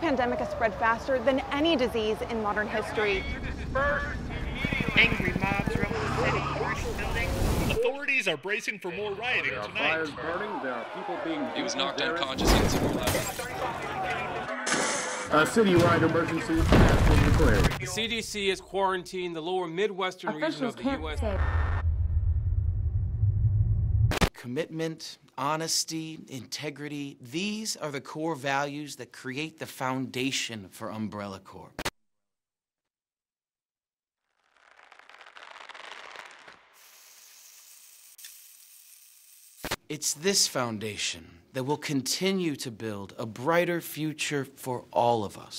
pandemic has spread faster than any disease in modern history. Angry mobs roam the city, burning buildings. Authorities are bracing for more rioting There are tonight. fires burning. There are people being. He was knocked unconscious and left. A citywide emergency has been declared. The CDC has quarantined the lower Midwestern region of the U.S. Commitment, honesty, integrity, these are the core values that create the foundation for Umbrella Corp. It's this foundation that will continue to build a brighter future for all of us.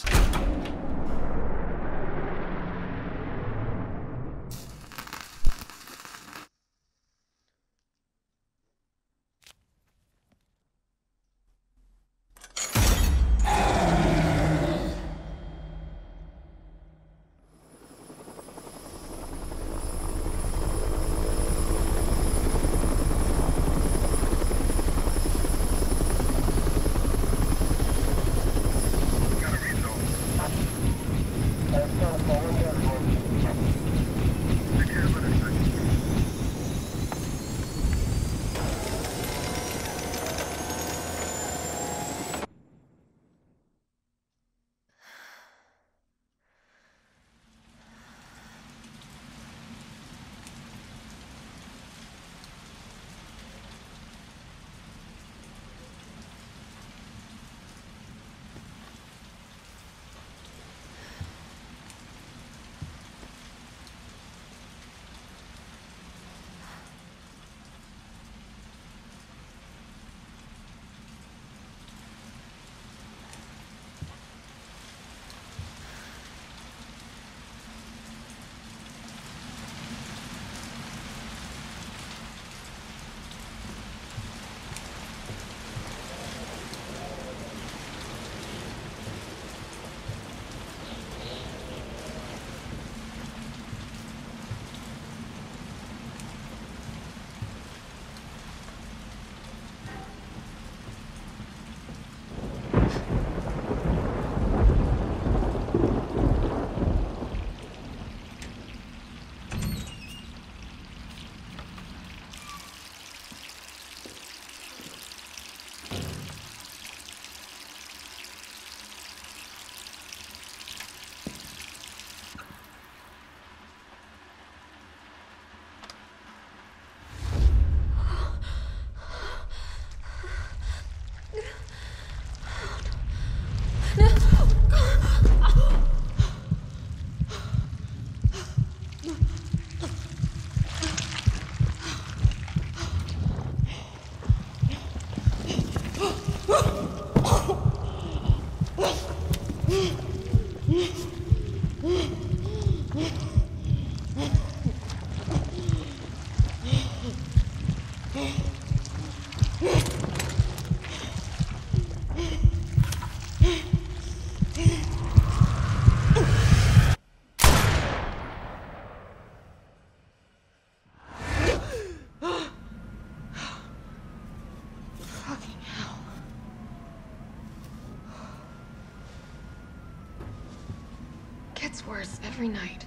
Gets worse every night.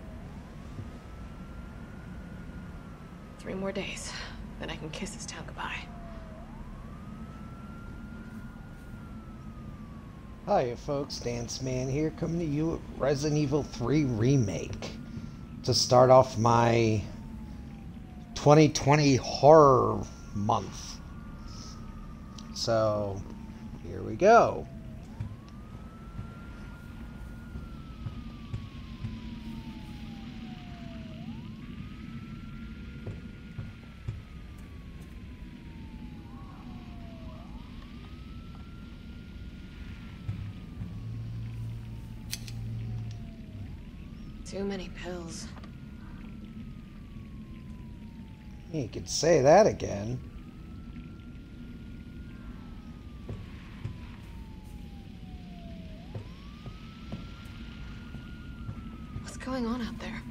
3 more days, then I can kiss this town goodbye. Hiya folks, Dance Man here, coming to you at Resident Evil 3 Remake. To start off my 2020 horror month. So, here we go. Too many pills. You could say that again. What's going on out there?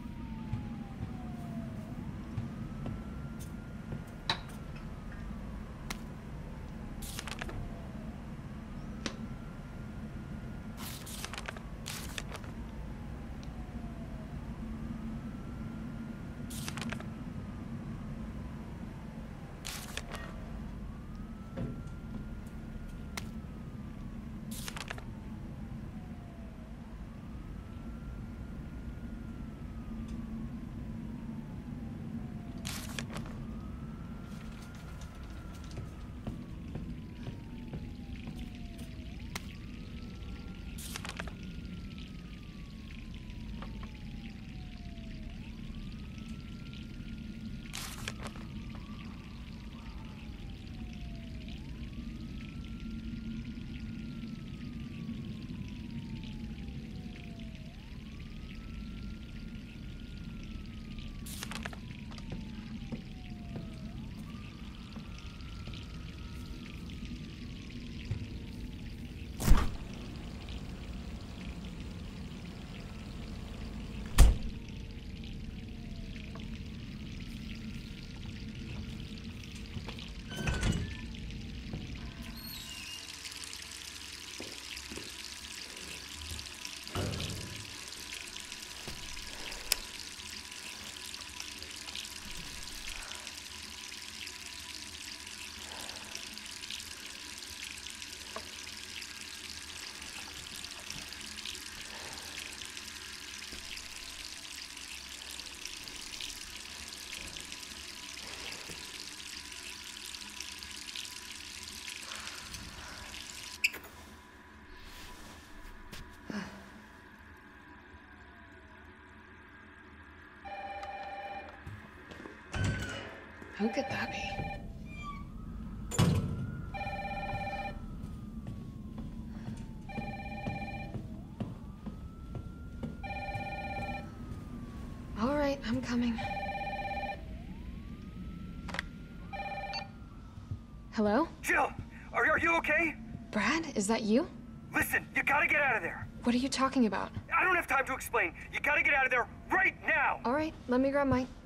Who could that be? All right, I'm coming. Hello? Jill, are you okay? Brad, is that you? Listen, you gotta get out of there. What are you talking about? I don't have time to explain. You gotta get out of there right now. All right, let me grab my...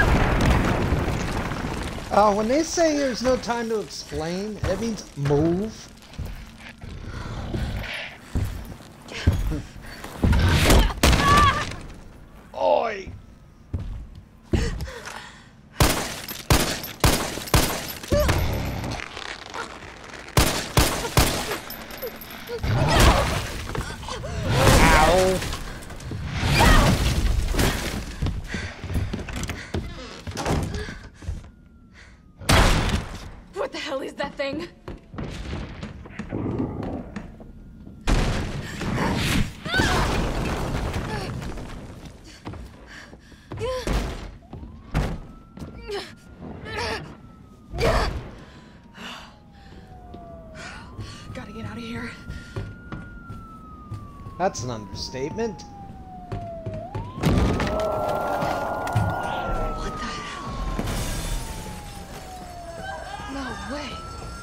When they say there's no time to explain, that means move. Oi! Ow! What the hell is that thing? Gotta get out of here. That's an understatement. What the hell? No way.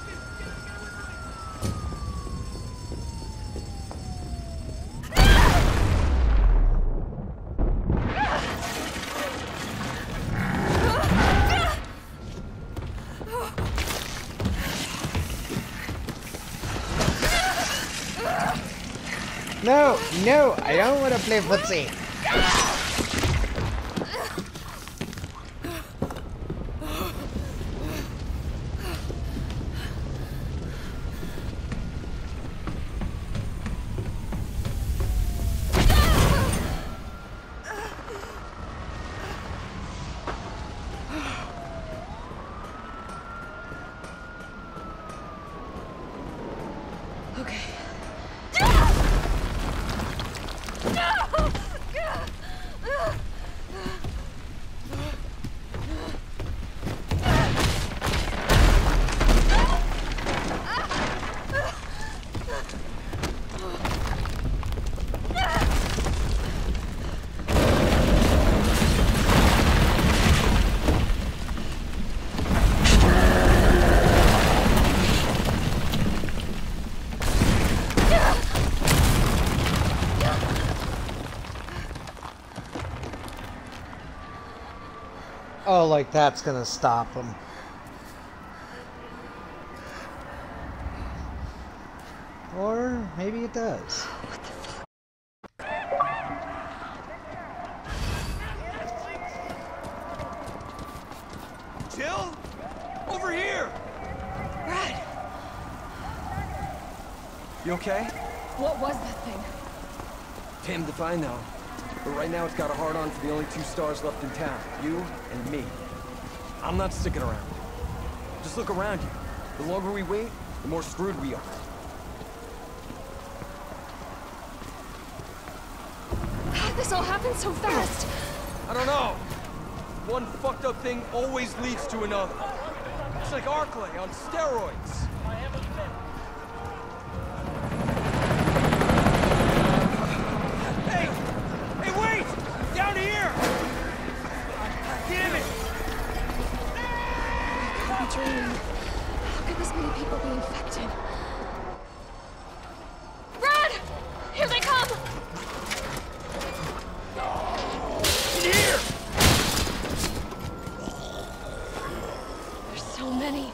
No, I don't want to play footsie. Okay. Oh, like that's gonna stop him. Or maybe it does. Jill? Over here! Brad! You okay? What was that thing? Damned if I know. But right now it's got a hard-on for the only two stars left in town. You and me. I'm not sticking around. Just look around you. The longer we wait, the more screwed we are. How'd this all happen so fast? I don't know. One fucked up thing always leads to another. It's like Arklay on steroids. Hey! Hey, wait! Down here! Damn it! I'm dreaming. How could this many people be infected? Brad! Here they come! In here! There's so many.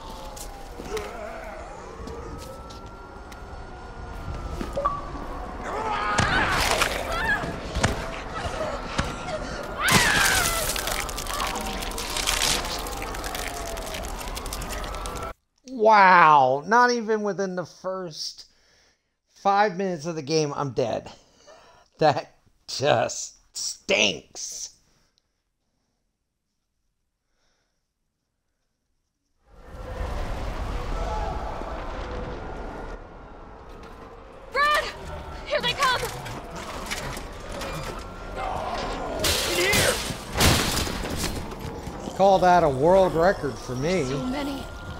Wow, not even within the first 5 minutes of the game, I'm dead. That just stinks. Brad! Here they come! In here! Call that a world record for me. So many.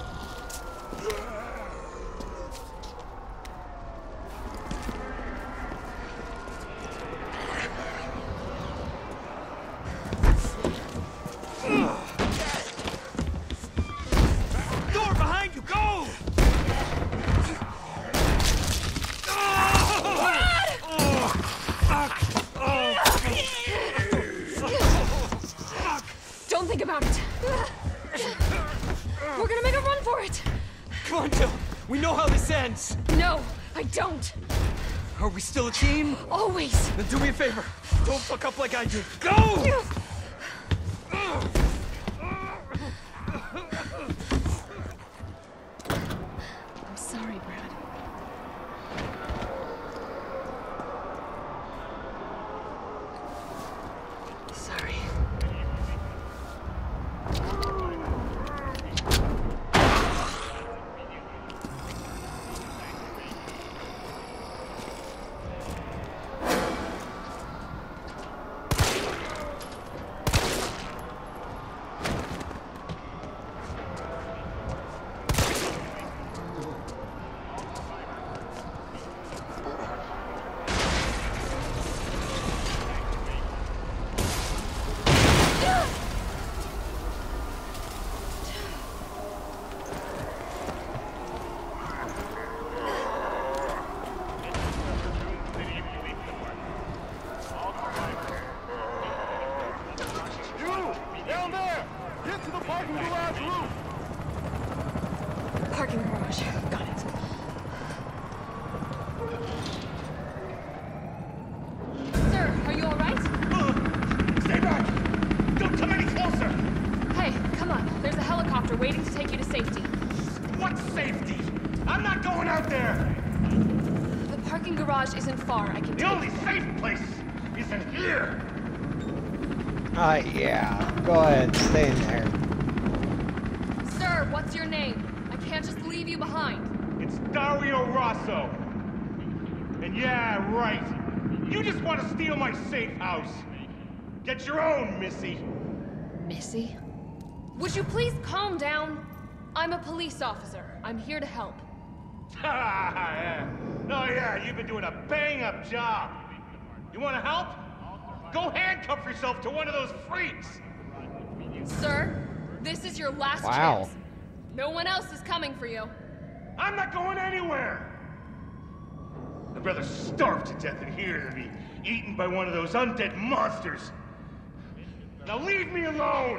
Door behind you, go! Don't think about it. We're gonna make a run for it. Come on, Jill. We know how this ends. No, I don't. Are we still a team? Always. Then do me a favor. Don't fuck up like I did. Go! I'm sorry, Brad. Sorry. Parking garage. Got it. Sir, are you all right? Stay back! Don't come any closer! Hey, come on. There's a helicopter waiting to take you to safety. What safety? I'm not going out there! The parking garage isn't far. I can The take only safe place is in here! Yeah. Go ahead. Stay in there. Sir, what's your name? I can't just leave you behind. It's Dario Rosso. And yeah, right. You just want to steal my safe house. Get your own, Missy. Missy? Would you please calm down? I'm a police officer. I'm here to help. Yeah. Oh yeah, you've been doing a bang-up job. You want to help? Go handcuff yourself to one of those freaks. Sir, this is your last Wow. chance. No one else is coming for you. I'm not going anywhere. I'd rather starve to death in here than be eaten by one of those undead monsters. Now leave me alone!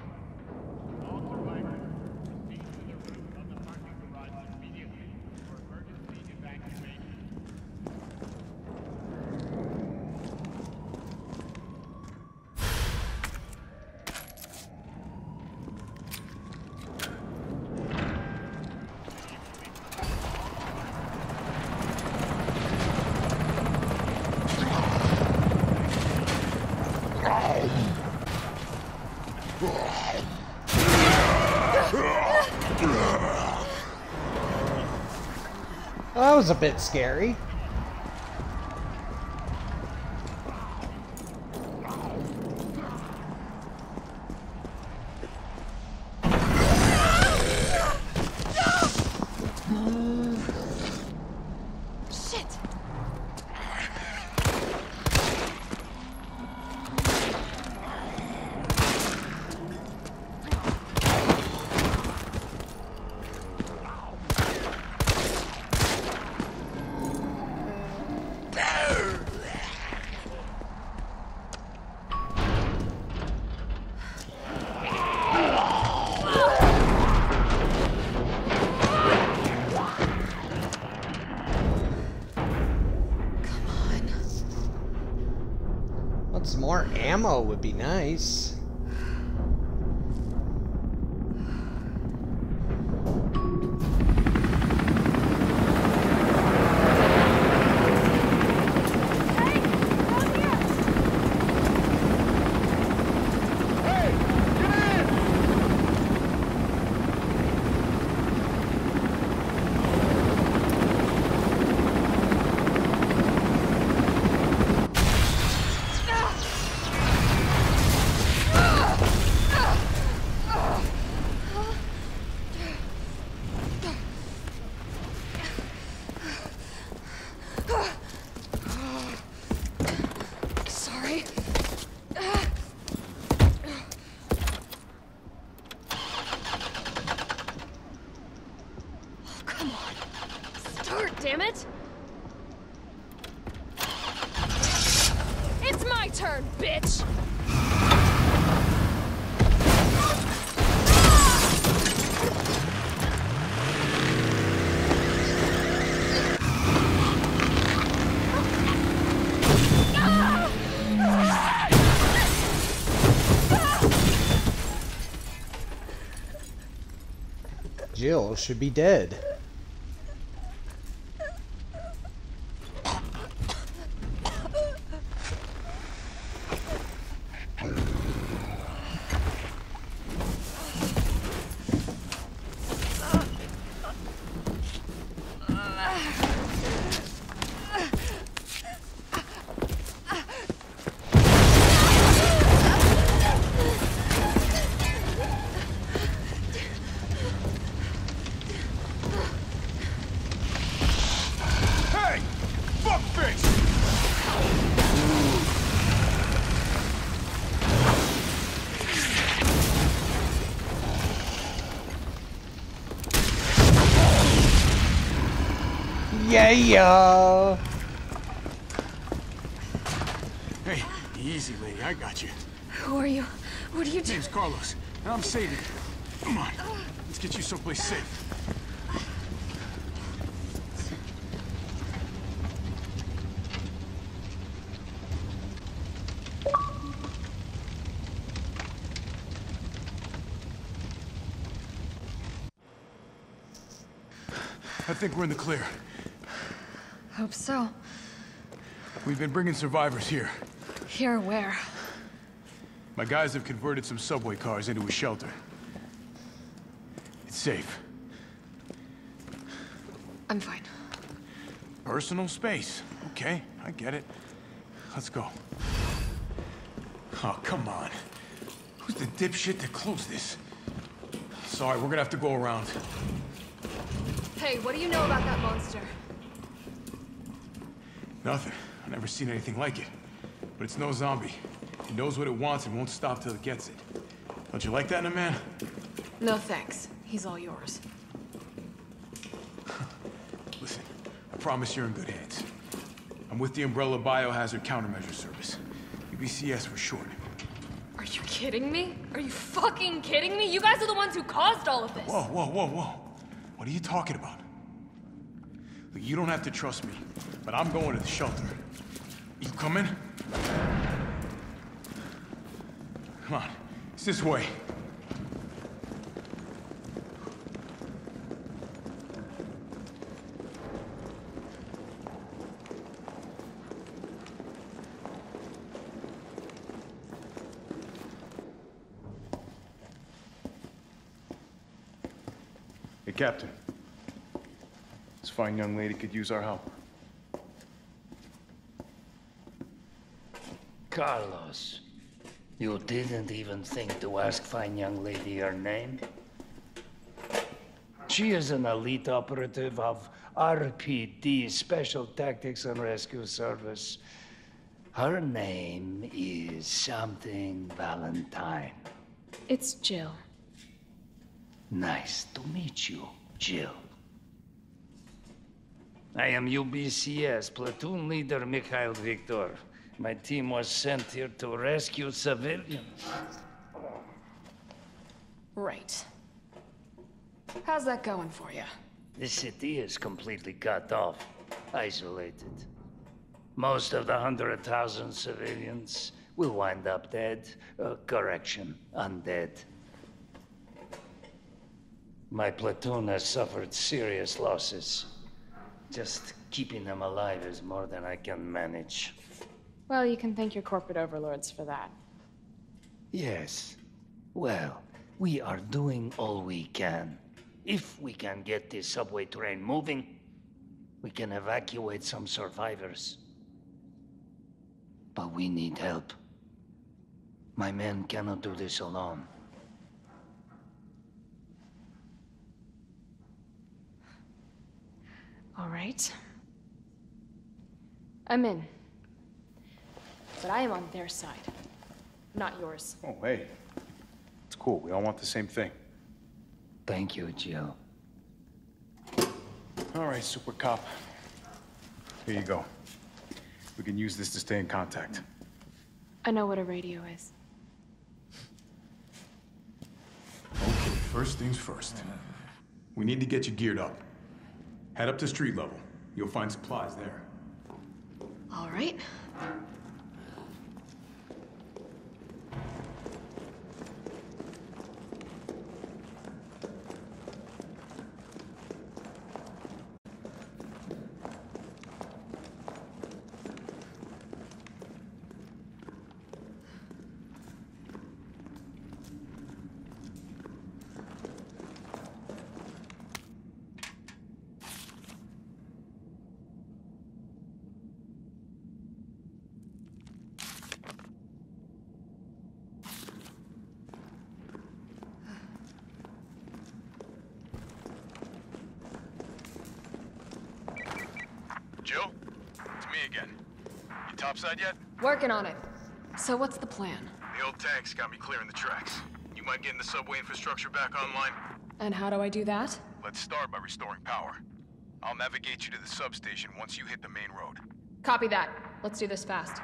That was a bit scary. Shit! Some more ammo would be nice. damn it! It's my turn, bitch! Jill should be dead. Yeah. Hey, easy, lady. I got you. Who are you? What are you doing? Name's Carlos, and I'm saving you. Come on, let's get you someplace safe. I think we're in the clear. Hope so. We've been bringing survivors here. Here where? My guys have converted some subway cars into a shelter. It's safe. I'm fine. Personal space. Okay, I get it. Let's go. Oh, come on. Who's the dipshit that closed this? Sorry, we're gonna have to go around. Hey, what do you know about that monster? Nothing. I've never seen anything like it. But it's no zombie. It knows what it wants and won't stop till it gets it. Don't you like that in a man? No thanks. He's all yours. Listen, I promise you're in good hands. I'm with the Umbrella Biohazard Countermeasure Service. UBCS for short. Are you kidding me? Are you fucking kidding me? You guys are the ones who caused all of this! Whoa, whoa, whoa, whoa. What are you talking about? Look, you don't have to trust me, but I'm going to the shelter. You coming? Come on, it's this way. Hey, Captain. This fine young lady could use our help. Carlos, you didn't even think to ask fine young lady her name? She is an elite operative of RPD, Special Tactics and Rescue Service. Her name is something Valentine. It's Jill. Nice to meet you, Jill. I am UBCS Platoon Leader Mikhail Viktor. My team was sent here to rescue civilians. Right. How's that going for you? The city is completely cut off, isolated. Most of the 100,000 civilians will wind up dead. Correction, undead. My platoon has suffered serious losses. Just keeping them alive is more than I can manage. Well, you can thank your corporate overlords for that. Yes. Well, we are doing all we can. If we can get this subway train moving, we can evacuate some survivors. But we need help. My men cannot do this alone. All right. I'm in. But I am on their side, not yours. Oh, hey. It's cool. We all want the same thing. Thank you, Jill. All right, Super Cop. Here you go. We can use this to stay in contact. I know what a radio is. Okay, first things first. We need to get you geared up. Head up to street level. You'll find supplies there. All right. Jill? It's me again. You topside yet? Working on it. So what's the plan? The old tanks got me clearing the tracks. You mind getting the subway infrastructure back online? And how do I do that? Let's start by restoring power. I'll navigate you to the substation once you hit the main road. Copy that. Let's do this fast.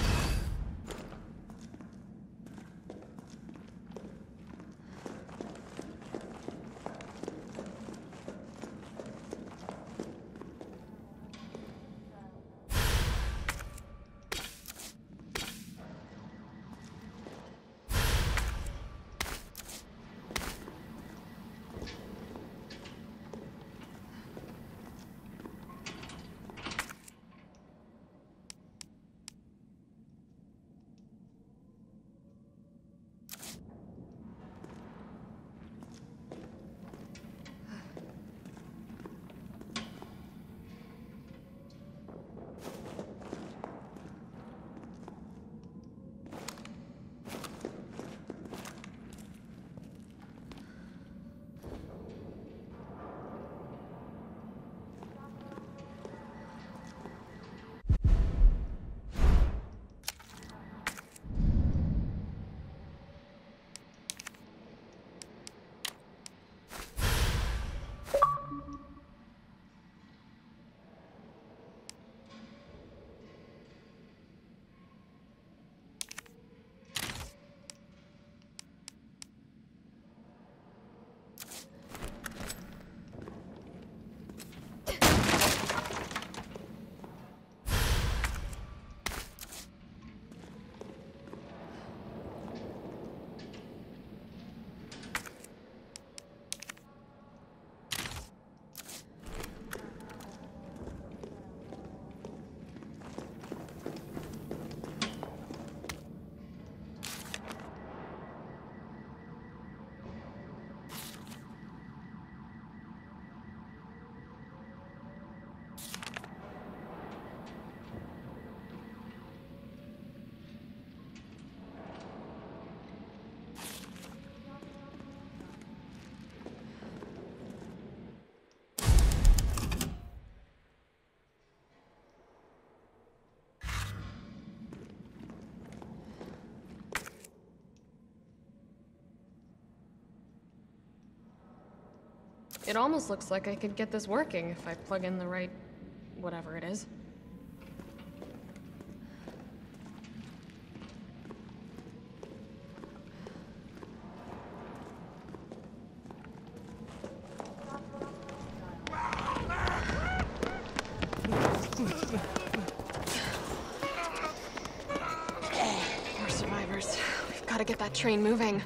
It almost looks like I could get this working if I plug in the right... whatever it is. More survivors. We've got to get that train moving.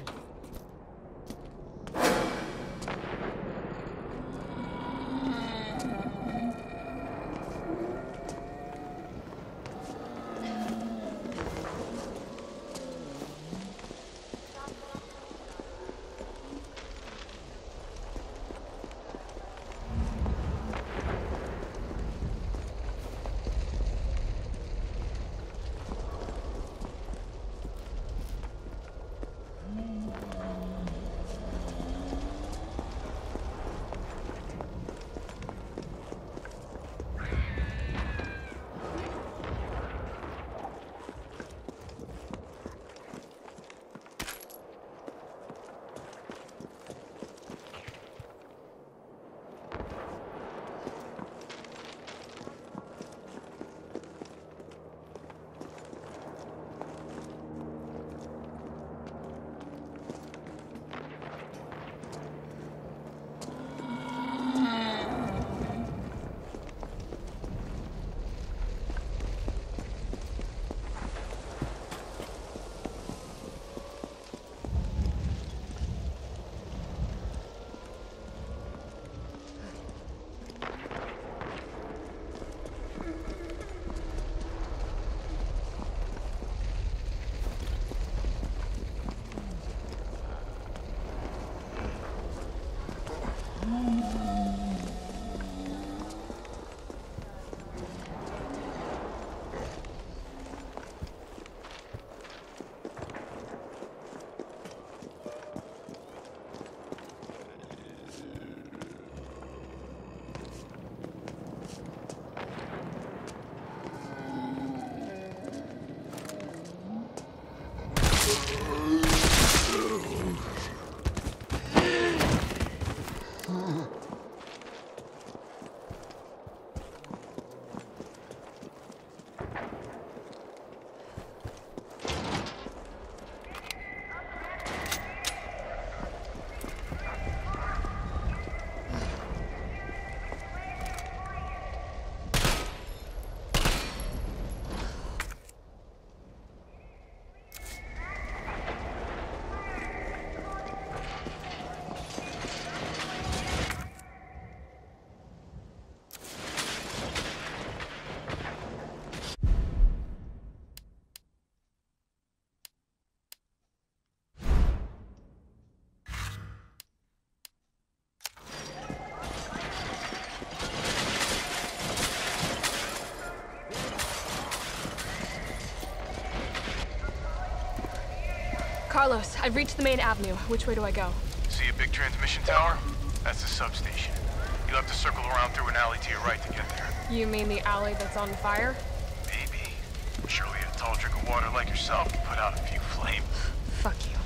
Carlos, I've reached the main avenue. Which way do I go? See a big transmission tower? That's the substation. You'll have to circle around through an alley to your right to get there. You mean the alley that's on fire? Maybe. Surely a tall drink of water like yourself can put out a few flames. Fuck you.